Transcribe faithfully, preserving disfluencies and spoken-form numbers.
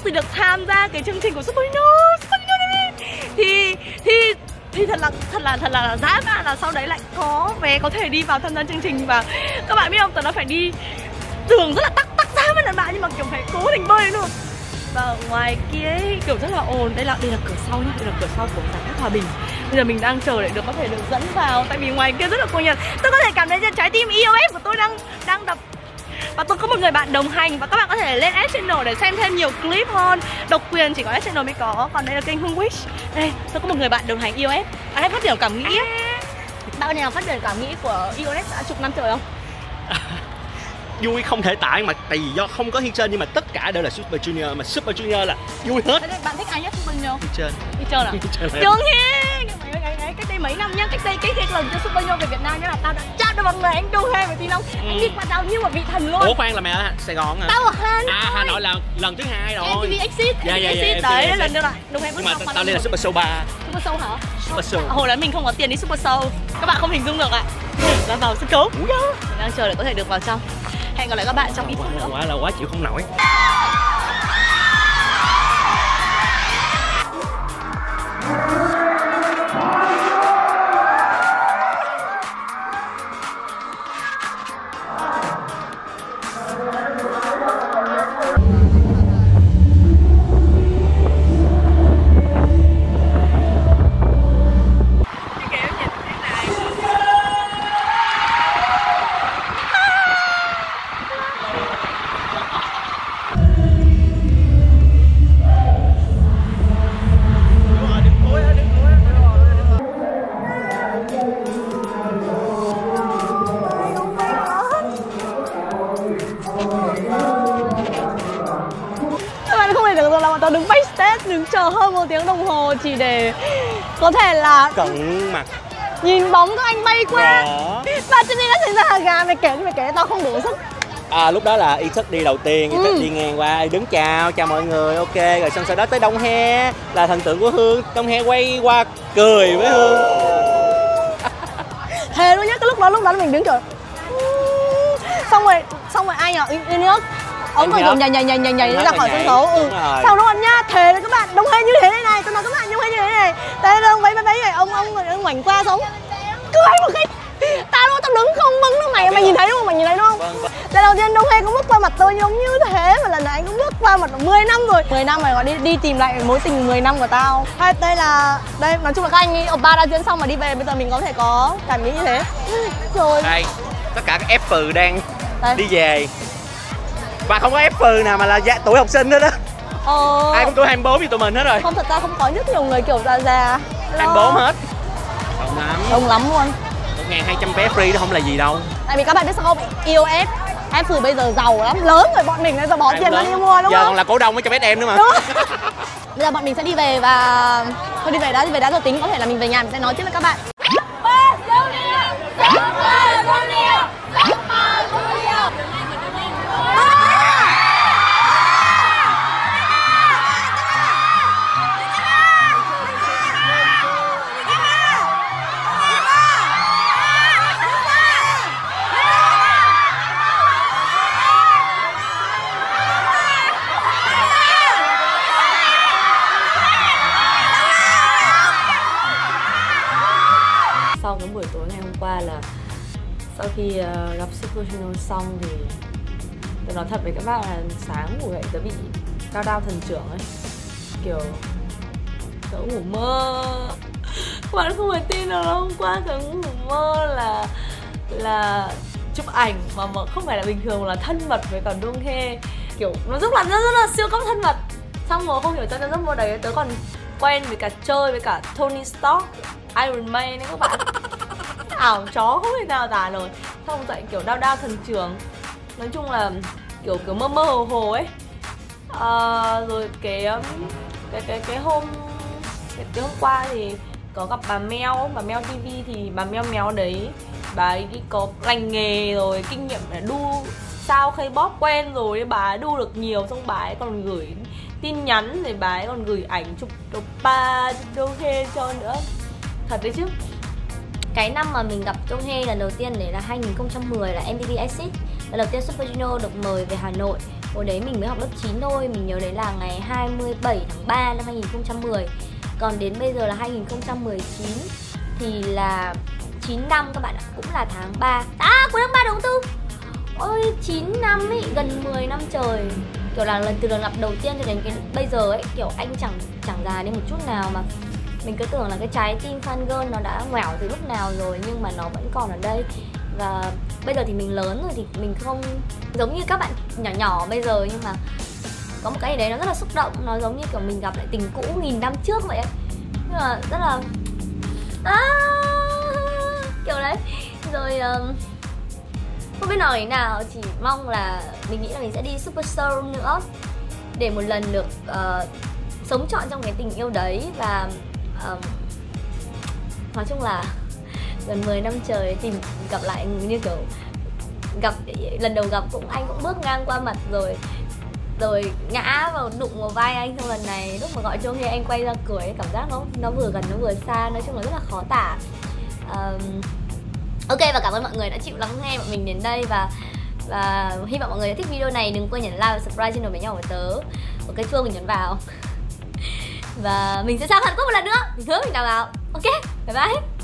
thì được tham gia cái chương trình của Super Junior, Super Junior thì thì thì thật là thật là thật là dã man là sau đấy lại có vé có thể đi vào tham gia chương trình. Và các bạn biết không, tớ nó phải đi đường rất là tắc tắc dã man đàn bạn, nhưng mà kiểu phải cố tình bơi nữa. Và ngoài kia ấy, kiểu rất là ồn. Đây là đây là cửa sau nhá, đây là cửa sau của giải thác Hòa Bình. Bây giờ mình đang chờ để được có thể được dẫn vào, tại vì ngoài kia rất là cuồng nhiệt. Tôi có thể cảm thấy trái tim i o ép của tôi đang đang đập. Và tôi có một người bạn đồng hành, và các bạn có thể lên S Channel để xem thêm nhiều clip hơn. Độc quyền chỉ có S Channel mới có, còn đây là kênh Hương Wish. Đây, tôi có một người bạn đồng hành i o ép. Ai à, phát biểu cảm nghĩ ấy. Bao nhiêu phát biểu cảm nghĩ của i o ép đã chục năm trời không? Vui không thể tả, mà tại vì do không có Hiên Trên, nhưng mà tất cả đều là Super Junior, mà Super Junior là vui hết. Bạn thích ai nhất Super Junior? Hiên Trên. Hiên Trên à? Trường Hiên. Cách đây mấy năm nhá, cách đây cái, cái lần cho Super Junior về Việt Nam nhá, là tao đã chạm được bằng người anh Đô Hê, mày tin không? Ừ. Anh đi qua tao như một vị thần luôn. Ủa khoan, là mày ở Sài Gòn hả? Tao ở Hà Nội. À, Hà Nội là lần thứ hai rồi. em tê vê Exit. Dạ dạ dạ. Đấy, lần nữa lại. Đúng em. Nhưng mà tao đây là Super Show ba. Super Show hả? Super Show. Hồi đấy mình không có tiền đi Super Show. Các bạn không hình dung được ạ. Là vào sân khấu. Mình đang chờ để có thể được vào trong. Hẹn gặp lại các bạn trong ít phút nữa. Quá là quá chịu không nổi. Tao đứng backstage, đứng chờ hơn một tiếng đồng hồ chỉ để có thể là cận mặt nhìn bóng các anh bay qua. Đó. Và cho nên đã xảy ra là gà, mày kể mày kể tao không đủ sức. À, lúc đó là Y Thức đi đầu tiên, Y Thức ừ. đi ngang qua đứng chào chào mọi người, ok, rồi xong sau đó tới Đông He là thần tượng của Hương. Đông He quay qua cười với Hương. Thề luôn nhá, cái lúc đó lúc đó mình đứng chờ. Xong rồi xong rồi ai nhở Yên Nước ông còn nhảy nhảy nhảy nhảy nhảy ra khỏi sân khấu. Ừ. Sau đó nha, thề là các bạn Đông He như thế này này, tôi nói các bạn Đông He như thế này. Đây là ông váy váy váy này, ông ông ông ngoảnh qua sống cười một cái. Tao luôn, tao đứng không vững lúc này, mày nhìn thấy đúng không? Mày nhìn thấy đúng không? Vâng, vâng. Lần đầu tiên Đông He cũng bước qua mặt tôi giống như thế, mà lần này anh cũng bước qua mặt mười năm rồi. mười năm rồi, gọi đi đi tìm lại mối tình mười năm của tao. Hay đây là đây, nói chung là các anh ấy oppa đã diễn xong mà đi về, bây giờ mình có thể có cảm nghĩ như thế. Rồi. Đây, tất cả các F đang đây. Đi về. Và không có F nào mà là dạ, tuổi học sinh hết á. Ờ... Ai cũng tuổi hai mươi bốn như tụi mình hết rồi. Không, thật ra không có rất nhiều người kiểu già già. hai mươi bốn hết. Đông lắm. Đông lắm luôn. một nghìn hai trăm vé free đó không là gì đâu. Tại vì các bạn biết sao không? i o ép F bây giờ giàu lắm, lớn rồi, bọn mình bây giờ bỏ tiền ra đi mua đúng giờ không? Giờ còn là cổ đông mới cho bé em nữa mà. Bây giờ bọn mình sẽ đi về và thôi đi về đã, đi về đã rồi tính, có thể là mình về nhà mình sẽ nói tiếp với các bạn. Sau cái buổi tối ngày hôm qua là sau khi uh, gặp Super Junior xong thì tôi nói thật với các bạn là sáng ngủ dậy tớ bị cao đao thần trưởng ấy, kiểu tớ ngủ mơ. Các bạn không thể tin được, hôm qua tớ ngủ mơ là là chụp ảnh mà, mà không phải là bình thường mà là thân mật với cả Dong Hae, kiểu nó rất là rất, rất là siêu cấp thân mật. Xong rồi không hiểu cho nên giấc mơ đấy tớ còn quen với cả chơi với cả Tony Stark, Iron Man ấy các bạn. Ảo chó không thể nào tả nổi. Xong dậy kiểu đau đau thần trưởng. Nói chung là kiểu kiểu mơ mơ hồ hồ ấy. À, rồi cái cái cái cái hôm cái, cái hôm qua thì có gặp bà Mel, bà Mel ti vi thì bà Mel Mel đấy, bà ấy có lành nghề rồi, kinh nghiệm để đu sao K-pop quen rồi, bà ấy đu được nhiều, xong bà ấy còn gửi tin nhắn, rồi bà ấy còn gửi ảnh chụp oppa chụp Dong Hae cho nữa. Thật đấy chứ. Cái năm mà mình gặp Dong Hae lần đầu tiên đấy là hai nghìn không trăm mười, là em tê vê Exit. Lần đầu tiên Super Junior được mời về Hà Nội Hồi đấy mình mới học lớp chín thôi. Mình nhớ đấy là ngày hai mươi bảy tháng ba năm hai nghìn không trăm mười. Còn đến bây giờ là hai nghìn không trăm mười chín thì là chín năm các bạn ạ. Cũng là tháng ba. À, cuối tháng ba đầu tháng tư. Ôi, chín năm ấy, gần mười năm trời. Kiểu là lần từ lần gặp đầu tiên cho đến cái bây giờ ấy, kiểu anh chẳng chẳng già đi một chút nào mà mình cứ tưởng là cái trái tim fan girl nó đã ngoẻo từ lúc nào rồi, nhưng mà nó vẫn còn ở đây. Và bây giờ thì mình lớn rồi thì mình không giống như các bạn nhỏ nhỏ bây giờ, nhưng mà có một cái gì đấy nó rất là xúc động, nó giống như kiểu mình gặp lại tình cũ nghìn năm trước vậy ấy. Nhưng mà rất là à, kiểu đấy. Rồi um, không biết nói thế nào, chỉ mong là mình nghĩ là mình sẽ đi Super Soul nữa để một lần được uh, sống trọn trong cái tình yêu đấy. Và um, nói chung là gần mười năm trời tìm gặp lại, như kiểu gặp lần đầu gặp cũng anh cũng bước ngang qua mặt rồi rồi ngã vào đụng vào vai anh, xong lần này lúc mà gọi chuông thì anh quay ra cười, cảm giác nó nó vừa gần nó vừa xa, nói chung là rất là khó tả. um, ok, và cảm ơn mọi người đã chịu lắng nghe bọn mình đến đây, và và hy vọng mọi người đã thích video này. Đừng quên nhấn like và subscribe channel bé nhỏ của tớ, một cái chuông mình nhấn vào. Và mình sẽ sang Hàn Quốc một lần nữa, mình hứa mình đảm bảo. Ok, bye bye.